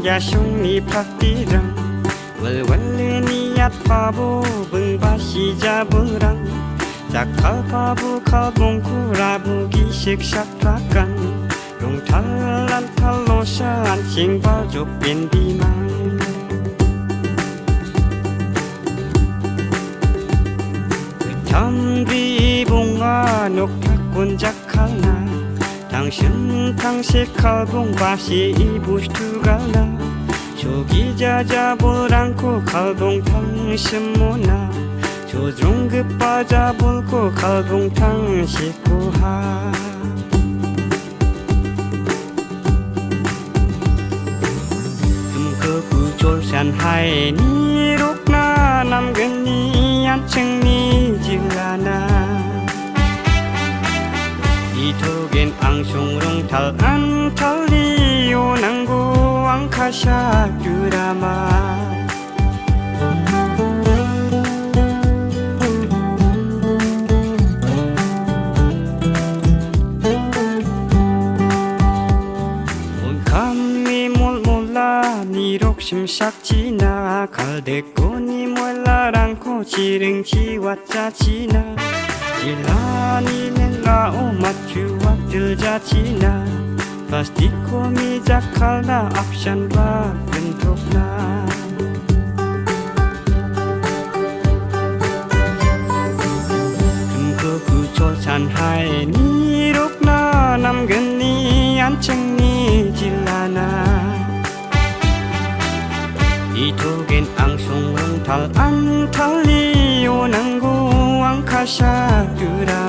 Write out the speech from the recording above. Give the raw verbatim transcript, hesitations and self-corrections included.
ya sung ni praktirang wal wale niat pabu beng basi jaburang jakal pabu kalbong kurabu gisik sakrakan rong talan talosan sing bajuk bin bimang tamri bunga nok takun jakalna 당신 당시 칼봉 바시 이부스투가나 조기 자자볼 않고 칼봉 당신 모나 조종급 빠자볼고 칼봉 당시 구하 금그 구졸산 하에 니록나 남근 니 안층 니 질라나 이토겐 앙송롱 탈안 탈리오 낭고 앙카샤 규라마 온감미 몰몰라 니록심 삭지나 갈대고 니 몰라랑코 지릉 지왔자 지나 Ilani nela umat juat terjacina Pasti komi jakalna option ba bentukna Kumko kucol san hai ni rokna nam geni anceng ni jilana Itogen angsung rong tal an tali onanggo angkasa gyura